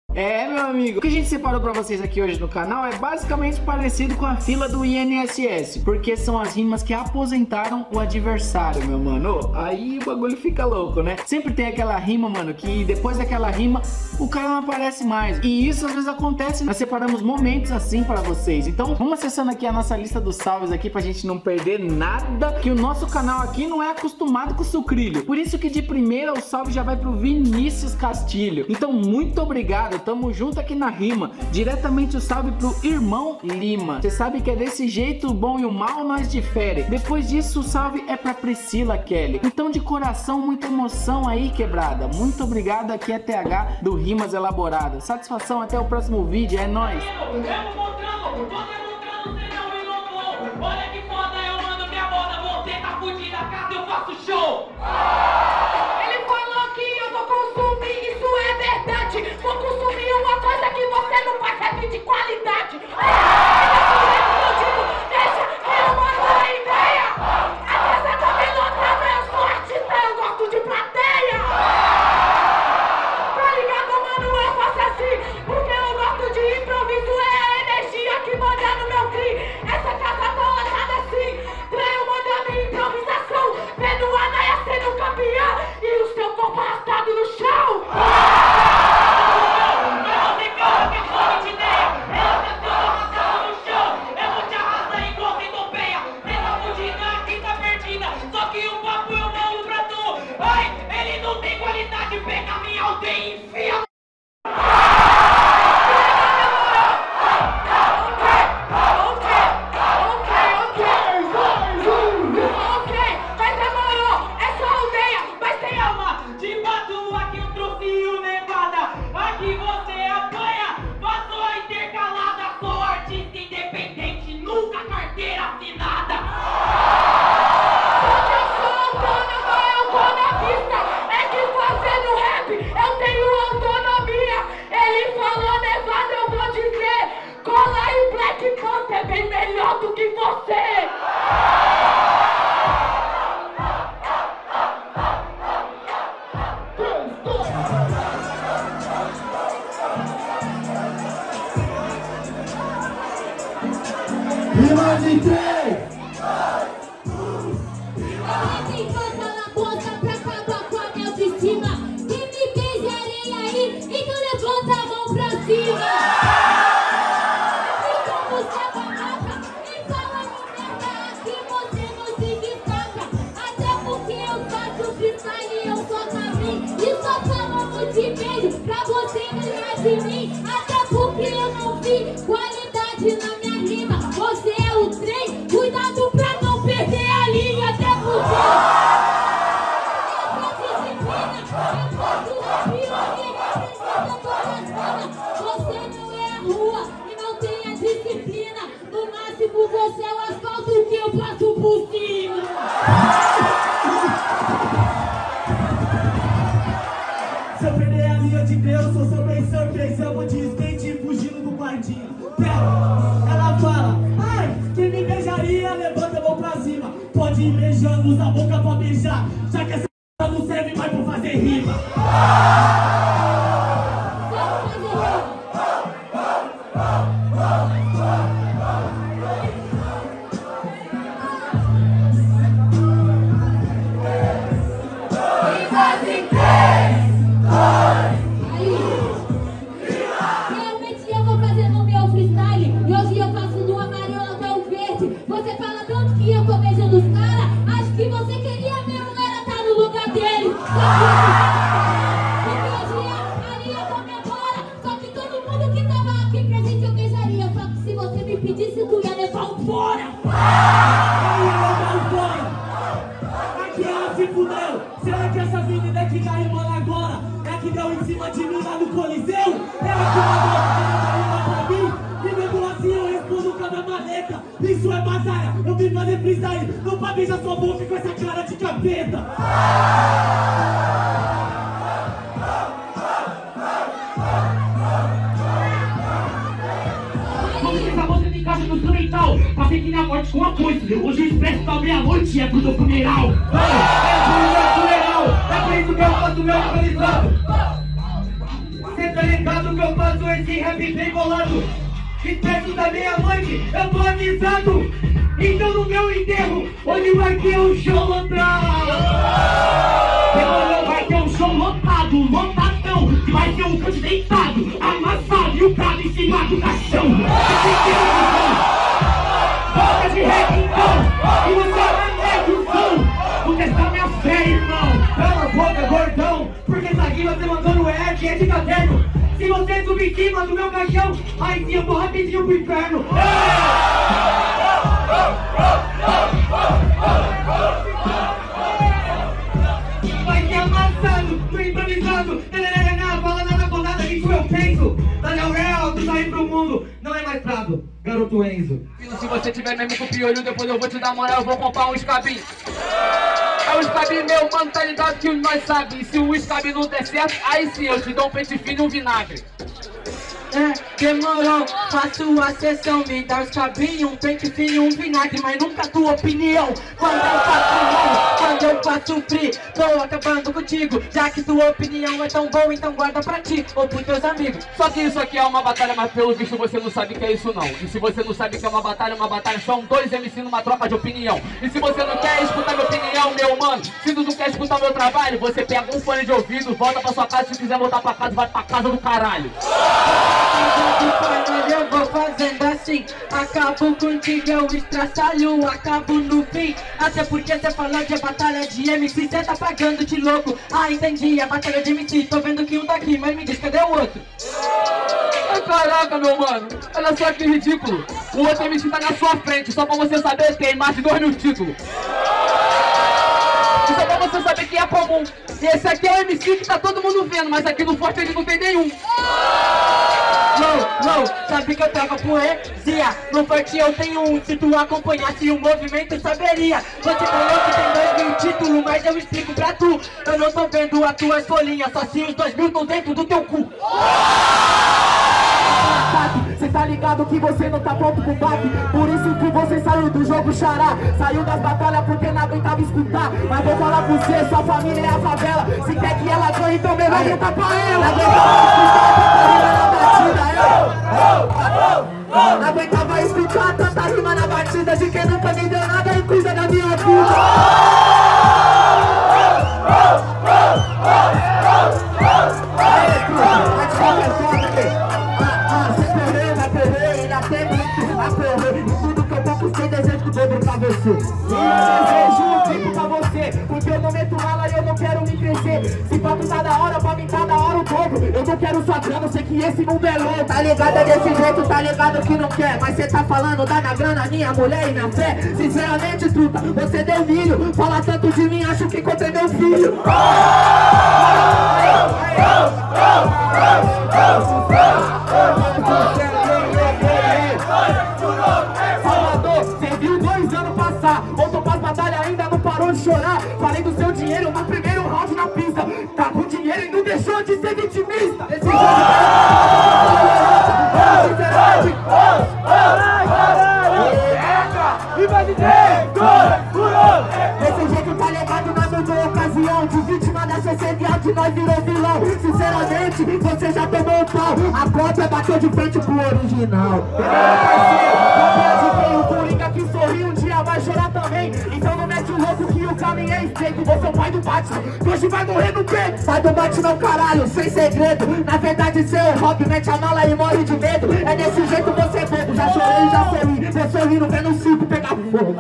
É, meu amigo, o que a gente separou pra vocês aqui hoje no canal é basicamente parecido com a fila do INSS, porque são as rimas que aposentaram o adversário, meu mano. Aí o bagulho fica louco, né? Sempre tem aquela rima, mano, que depois daquela rima o cara não aparece mais. E isso às vezes acontece, nós separamos momentos assim pra vocês. Então vamos acessando aqui a nossa lista dos salves aqui pra gente não perder nada, que o nosso canal aqui não é acostumado com sucrilho. Por isso que de primeira o salve já vai pro Vinícius Castilho. Então muito obrigado. Tamo junto aqui na rima. Diretamente o salve pro Irmão Lima. Você sabe que é desse jeito, o bom e o mal nós difere. Depois disso o salve é pra Priscila Kelly. Então de coração, muita emoção aí, quebrada. Muito obrigado, aqui é TH do Rimas Elaboradas. Satisfação, até o próximo vídeo, é nóis. Olha que foda, eu mando minha moda, você tá fudida, casa eu faço show. Ele falou que eu vou consumir, isso é verdade. Vou consumir uma coisa que você não percebe de qualidade. Deixa que eu mando a ideia. A casa tá me notando, eu sou artista, eu gosto de plateia. Tá ligado, mano, eu faço assim, porque eu gosto de improviso, é a energia que manda no meu cri. Essa casa tá lotada assim, pra eu mandar minha improvisação, vendo a Naya sendo campeã e o seu corpo arrastado no chão. É bem melhor do que você! Rima de 3! Pra você ganhar de mim, até porque eu não vi qualidade na minha rima. Você é o trem, cuidado pra não perder a linha, até porque você não é a rua e não tem a disciplina. No máximo você é o asfalto que eu passo por cima. Se eu perder a linha de Deus, eu sou bem surpresa. Eu vou de skate fugindo do quartinho. Ela fala, ai, quem me beijaria, levanta a mão pra cima. Pode ir beijando, usa a boca pra beijar. Já que essa não serve mais pra fazer rima. Realmente eu vou fazer no meu freestyle. E hoje eu faço do amarelo até o verde. Você fala tanto que eu tô beijando os caras. Acho que você queria mesmo era estar no lugar dele. Porque hoje a Maria comemora. Só que todo mundo que tava aqui presente eu beijaria. Só que se você me pedisse, tu ia levar um fora. Aqui ela se fudeu. Será que essa menina que tá rimando agora é a que deu em cima de mim lá no Coliseu? Ela que mandou ela rimar pra mim. E mesmo assim eu respondo cada maleta. Isso é batalha, eu vim fazer freestyle. Não pra beijar sua boca com essa cara de capeta. instrumental, passei que na morte com a coisa. Hoje o expresso da meia-noite é pro teu funeral. É pro meu funeral, é por isso que eu faço meu organizado. Cê tá ligado que eu faço esse rap bem bolado. E perto da meia-noite eu tô avisado. Então no meu enterro, onde vai ter um show lotado. Demorou, vai ter um show lotado, lotadão. Vai ter um canto deitado, amassado e o prato em cima do caixão. Volta de reggae então, e você é negozão. Vou testar minha fé, irmão. Cala a boca, gordão, porque essa rima você mandou no ERC é de caderno. Se você subir em cima do meu caixão, aí sim eu vou rapidinho pro inferno. Vai ser amassado, tô improvisando. Não fala nada com nada, isso eu penso. Daniel Real, tu sair pro mundo, não é mais Prado, garoto Enzo. Se você tiver mesmo com piolho, depois eu vou te dar moral, eu vou comprar um escabinho. É o escabi meu, mano, tá ligado que nós sabe. Se o escabi não der certo, aí sim eu te dou um peixe fino e um vinagre. Demorou, faço a sessão, me dá os cabinhos, um pente fino e um vinagre, mas nunca tua opinião. Quando eu faço mal, quando eu faço free, tô acabando contigo, já que tua opinião é tão boa, então guarda pra ti ou pros teus amigos. Só que isso aqui é uma batalha, mas pelo visto você não sabe que é isso não. E se você não sabe que é uma batalha são dois MC numa troca de opinião. E se você não quer escutar minha opinião, meu mano, se tu não quer escutar meu trabalho, você pega um fone de ouvido, volta pra sua casa, se quiser voltar pra casa, vai pra casa do caralho. Eu vou fazendo assim, acabo contigo, eu estraçalho, acabo no fim. Até porque cê falou de batalha de MC, cê tá pagando de louco. Ah, entendi, a batalha de MC, tô vendo que um tá aqui, mas me diz, cadê o outro? Ai, caraca, meu mano, olha só que ridículo. O outro MC tá na sua frente, só pra você saber que tem mais de 2 mil títulos. E só pra você saber que é comum. E esse aqui é o MC que tá todo mundo vendo, mas aqui no Forte ele não tem nenhum. Não, sabe que eu tava poesia. No Forte eu tenho um, se tu acompanhasse o movimento saberia. Você falou que tem 2 mil títulos, mas eu explico pra tu. Eu não tô vendo as tuas folhinhas, só se os 2 mil estão dentro do teu cu. Cê tá ligado que você não tá pronto pro bate. Por isso que você saiu do jogo xará. Saiu das batalhas porque não aguentava escutar. Mas vou falar pra você, sua família é a favela. Se quer que ela ganhe, então melhor voltar pra ela. Não aguentava escutar tanta rima na batida de quem nunca me deu nada e cuida da minha vida. Você. Desejo um tipo pra você, porque eu não meto mala e eu não quero me crescer. Se pra tu tá da hora, pra mim tá da hora o dobro. Eu não quero sua grana, eu sei que esse mundo é louco. Tá ligado é desse jeito, tá ligado que não quer. Mas cê tá falando da minha grana, minha mulher e minha fé. Sinceramente, truta, você deu milho. Fala tanto de mim, acho que encontrei meu filho. Voltou pras batalhas, ainda não parou de chorar. Falei do seu dinheiro no primeiro round na pista. Tá com dinheiro e não deixou de ser vitimista. Esse jeito tá ligado na mesma ocasião. De vítima da CCDA de nós virou vilão. Sinceramente, você já tomou um pau. A cópia bateu de frente pro original. Cópia de quem? O Coringa que sorriu um dia vai chorar também. Então não mete o louco que o caminho é estreito. Você é o pai do Batman, que hoje vai morrer no peito. Pai do Batman, caralho, sem segredo. Na verdade, seu hobby mete a mala e morre de medo. É desse jeito você é bobo. Já chorei e já sorri. Você sorrindo vendo o circo pegar fogo.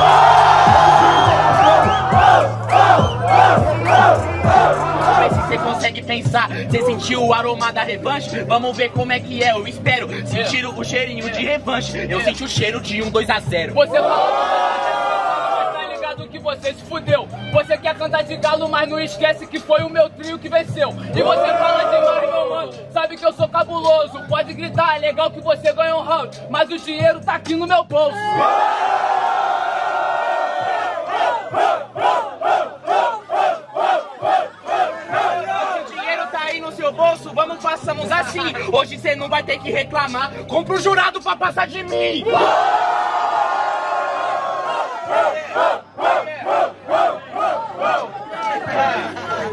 Vê se você consegue pensar, você sentiu o aroma da revanche? Vamos ver como é que é, eu espero sentir o cheirinho de revanche. Eu senti o cheiro de 2 a 0. Você fala, tá ligado que você se fudeu. Você quer cantar de galo, mas não esquece que foi o meu trio que venceu. E você fala demais, meu mano, sabe que eu sou cabuloso. Pode gritar, é legal que você ganhou um round, mas o dinheiro tá aqui no meu bolso. Bolso, vamos, façamos assim. Hoje você não vai ter que reclamar. Compra o jurado pra passar de mim.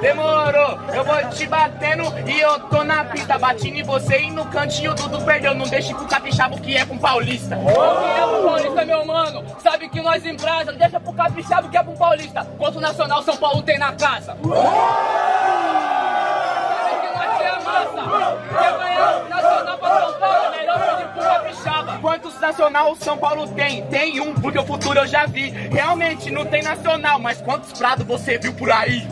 Demorou, eu vou te batendo e eu tô na pista. Bati em você e no cantinho Dudu perdeu. Não deixe pro capixaba o que é com paulista. O que é pro paulista, meu mano? Sabe que nós em brasa, deixa pro capixaba o que é pro paulista. Quanto nacional São Paulo tem na casa. Sabe que nós tem a massa. Quer ganhar nacional pra São Paulo, é melhor pedir pro capixaba. Quantos nacional São Paulo tem? Tem um, porque o futuro eu já vi. Realmente não tem nacional, mas quantos prados você viu por aí?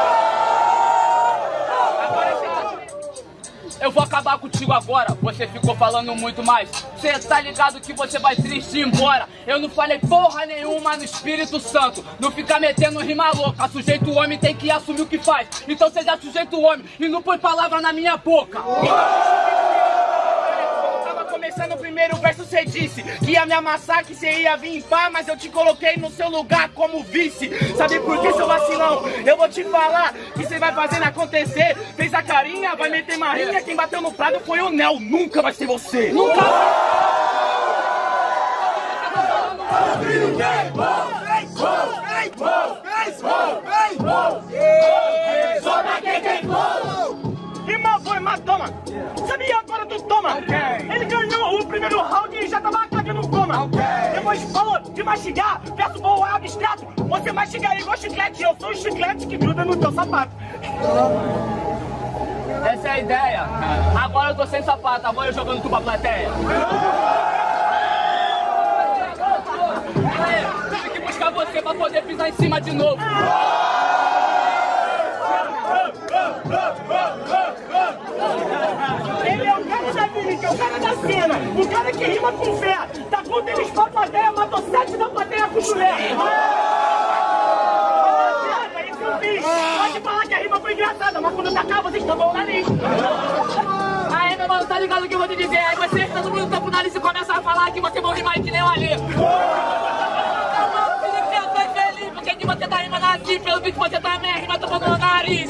Eu vou acabar contigo agora, você ficou falando muito mais. Cê tá ligado que você vai triste ir embora. Eu não falei porra nenhuma no Espírito Santo. Não ficar metendo rima louca. Sujeito homem tem que assumir o que faz. Então seja sujeito homem e não põe palavra na minha boca. Começando o primeiro verso, cê disse que ia me amassar, que cê ia vir em pá, mas eu te coloquei no seu lugar como vice. Sabe por que, seu vacilão? Eu vou te falar que cê vai fazendo acontecer. Fez a carinha, vai meter marinha. Quem bateu no prado foi o Nel, nunca vai ser você. Nunca! Só pra quem tem flow! Rima foi, mas toma! Sabia agora tu toma! Ele ganhou o primeiro round e já tava cagando coma! Depois falou de mastigar, verso bom é abstrato! Você mastiga igual chiclete, eu sou o chiclete que gruda no teu sapato! Essa é a ideia. Agora eu tô sem sapato, agora eu jogando tu pra plateia. Tive que buscar você pra poder pisar em cima de novo. Ele é o cara da mímica, é o cara da cena, o cara que rima com fé. Tá com eles pra plateia, matou 7 da plateia com chulé. Isso eu fiz. Pode falar que a rima foi engraçada, mas quando tacar vocês tampam o nariz. Aí, meu mano, tá ligado o que eu vou te dizer? Aí você, todo mundo tampa o nariz e começa a falar que você vai rimar que nem o Alê. Eu tô feliz porque de você tá rimando assim, pelo visto você também rima tampando o nariz.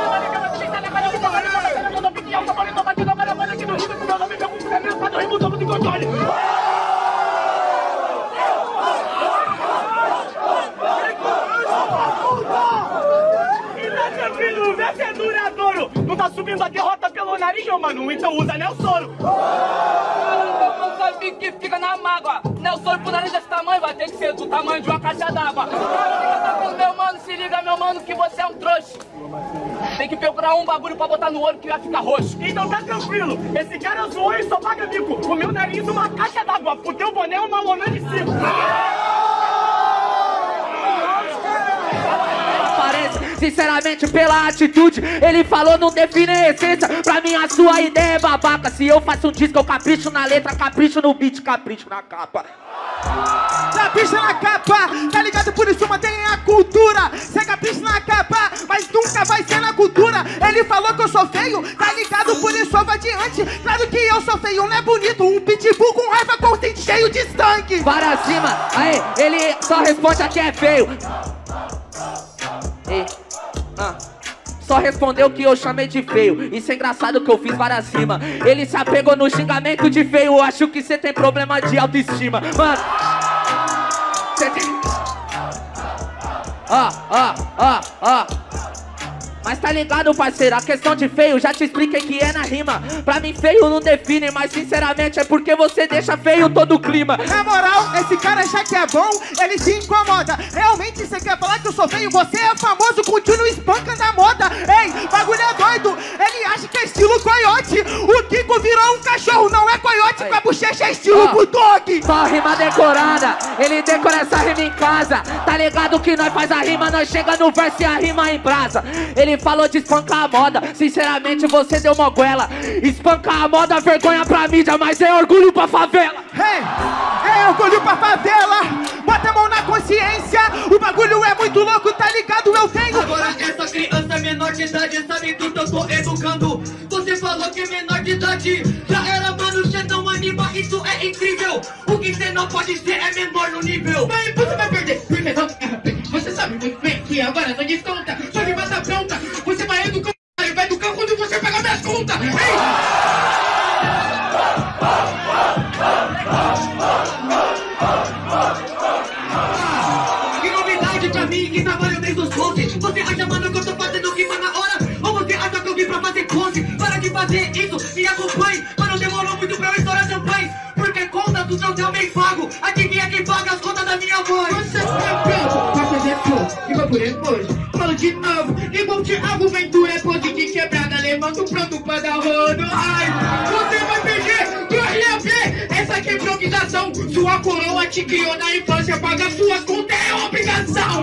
Não tá subindo a derrota pelo nariz, meu mano, então usa Nelsoro. Não sabe que fica na mágoa. Nelsoro pro nariz desse tamanho vai ter que ser do tamanho de uma caixa d'água. Meu mano, se liga, meu mano, que você é um trouxa. Tem que procurar um bagulho pra botar no olho que vai ficar roxo. Então tá tranquilo, esse cara zoou e só paga bico. O meu nariz é uma caixa d'água, o teu boné é uma lona de circo. Sinceramente, pela atitude, ele falou não define a essência. Pra mim a sua ideia é babaca. Se eu faço um disco, eu capricho na letra, capricho no beat, capricho na capa. Capricha na capa, tá ligado? Por isso mantém a cultura. Cê capricha na capa, mas nunca vai ser na cultura. Ele falou que eu sou feio, tá ligado? Por isso eu vou adiante. Claro que eu sou feio, não é bonito. Um pitbull com raiva consciente cheio de sangue. Para cima, aí, ele só responde a quem é feio. Só respondeu que eu chamei de feio. Isso é engraçado que eu fiz para cima. Ele se apegou no xingamento de feio. Acho que você tem problema de autoestima. Mano, você tem... Mas tá ligado, parceiro, a questão de feio já te expliquei que é na rima. Pra mim feio não define, mas sinceramente é porque você deixa feio todo o clima. Na moral, esse cara já que é bom, ele se incomoda. Realmente você quer falar que eu sou feio? Você é famoso, continua espancando a moda. Ei, bagulho é doido, ele acha que é estilo coiote. O Kiko virou um cachorro, não é coiote. Com a bochecha é estilo bulldog. Só rima decorada, ele decora essa rima em casa. Tá ligado que nós faz a rima, nós chega no verso e a rima em brasa. Ele falou de espancar a moda, sinceramente você deu uma goela. Espancar a moda, vergonha pra mídia, mas é orgulho pra favela. É orgulho pra favela, bota a mão na consciência. O bagulho é muito louco, tá ligado? Eu tenho. Agora essa criança menor de idade sabe tudo que eu tô educando. Você falou que é menor de idade, já era, mano, você não anima, isso é incrível. O que você não pode ser é menor no nível. Mas você vai perder, porque não erra bem. Você sabe muito bem que agora não desconta. Sua rima tá pronta, você vai educar, vai educar quando você pagar minhas contas. Que novidade pra mim, que trabalho desde os 12. Você acha, mano, que eu tô fazendo rima na minha voz. Você tá pronto pra fazer tudo, igual por emoji. Falo de novo, igual de argumento é pose de quebrada, levando pronto pra dar rodo. Ai, você vai perder, corre ver. Essa aqui é improvisação, sua coroa te criou na infância, paga sua conta, é obrigação.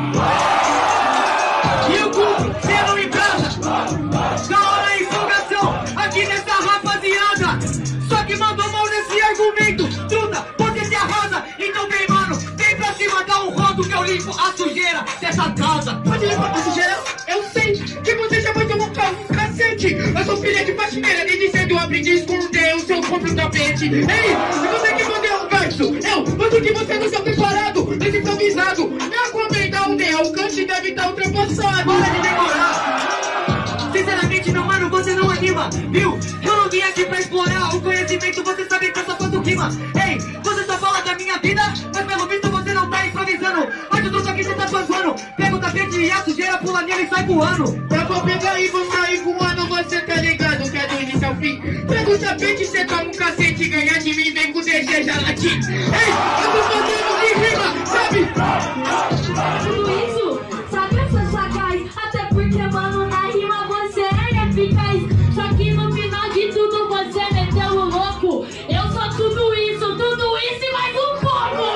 E o cubo, cê não embrasa. Da hora a empolgação, aqui nessa rapaziada. Só que mandou mal nesse argumento. Truta, você se arrasa. Então vem, mano, vem pra cima, dá um rodo que eu limpo a sujeira dessa casa. Pode limpar a sujeira? Eu sei que você já vai tomar um carro no cacete. Eu sou filha de faxineira, desde cedo eu aprendi a esconder o seu próprio tapete. Ei, e você que mandou o verso? Eu, mas que você não está preparado, desimprovisado. Minha comenda onde é o cante deve estar ultrapassado. Para de demorar. Sinceramente, meu mano, você não anima, viu? Eu não vim aqui pra explorar o conhecimento, você sabe que eu só faço rima. Ei, você só fala da minha vida, mas pelo visto você não tá improvisando. Mas o truque aqui você tá fanzando. Pega o tapete e a sujeira, pula nele e sai voando. Tá bom, pega aí, vou sair voando, você tá ligado, que é do início ao fim. Pega o tapete, cê toma um cacete, ganha de mim, vem com deseja latim. Ei, eu tô fazendo de rima, sabe? Tudo isso, sabe essas sagaz? Até porque, mano, na rima você é eficaz. Só que no final de tudo você meteu o louco. Eu sou tudo isso e mais um pouco.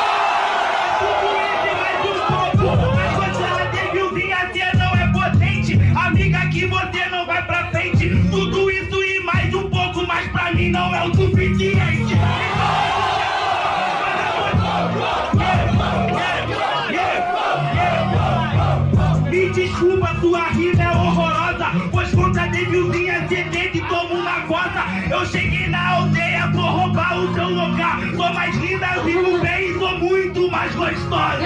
Mas você devilzinha, você não é potente. Amiga, que você não vai pra frente. Tudo isso e mais um pouco, mas pra mim não é o suficiente. Me desculpa, sua rima é horrorosa, pois contra a devilzinha cê tenta e toma uma coça. Eu cheguei na aldeia, vou roubar o seu lugar. Sou mais linda, vivo bem e sou muito mais gostosa.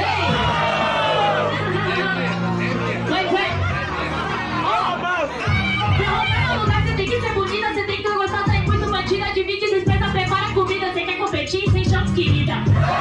Pra roubar o lugar você tem que ser bonita, você tem que gostar, sair muito bandida, divide, despesa, prepara a comida, você quer competir sem chance, querida.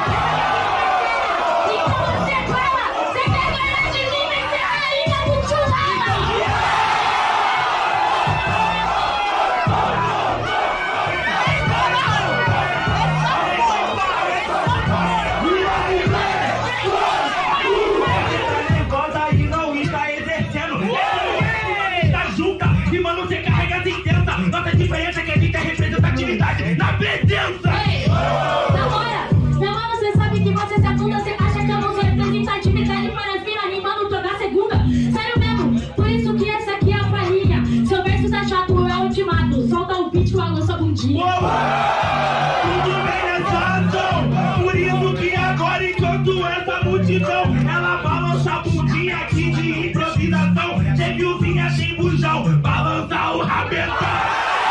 Nossa diferença é que a gente é representatividade na presença. Ei, namora, meu mano, você sabe que você se afunda, você acha que eu não sou representatividade para as minas rimando toda segunda. Sério mesmo, por isso que essa aqui é a palhinha. Seu verso tá chato, é ultimato. Solta o beat com a lança bundinha. Tudo bem nessa ação, por isso que agora enquanto essa multidão ela balança a bundinha aqui de improvisação. Cê viuzinha sem bujão, balança o rabetão.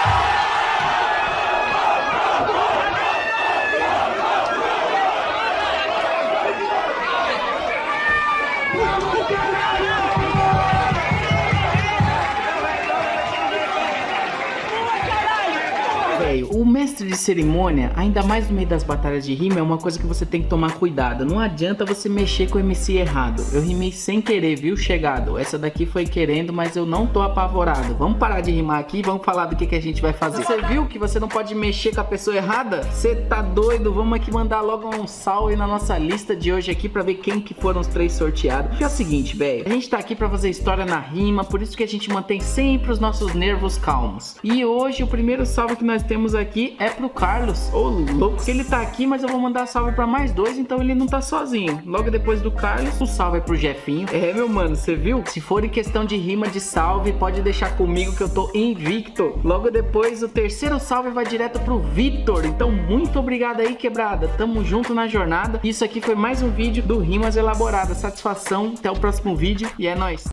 O mestre de cerimônia, ainda mais no meio das batalhas de rima, é uma coisa que você tem que tomar cuidado. Não adianta você mexer com o MC errado. Eu rimei sem querer, viu, chegado? Essa daqui foi querendo, mas eu não tô apavorado. Vamos parar de rimar aqui e vamos falar do que a gente vai fazer. Você viu que você não pode mexer com a pessoa errada? Você tá doido? Vamos aqui mandar logo um salve na nossa lista de hoje aqui pra ver quem que foram os 3 sorteados. Porque é o seguinte, velho, a gente tá aqui pra fazer história na rima, por isso que a gente mantém sempre os nossos nervos calmos. E hoje o primeiro salve que nós temos aqui é pro Carlos. Ô, louco, ele tá aqui, mas eu vou mandar salve pra mais 2, então ele não tá sozinho. Logo depois do Carlos, o salve é pro Jefinho. É, meu mano, você viu? Se for em questão de rima de salve, pode deixar comigo que eu tô invicto. Logo depois, o terceiro salve vai direto pro Vitor. Então, muito obrigado aí, quebrada. Tamo junto na jornada. Isso aqui foi mais um vídeo do Rimas Elaboradas. Satisfação, até o próximo vídeo e é nóis.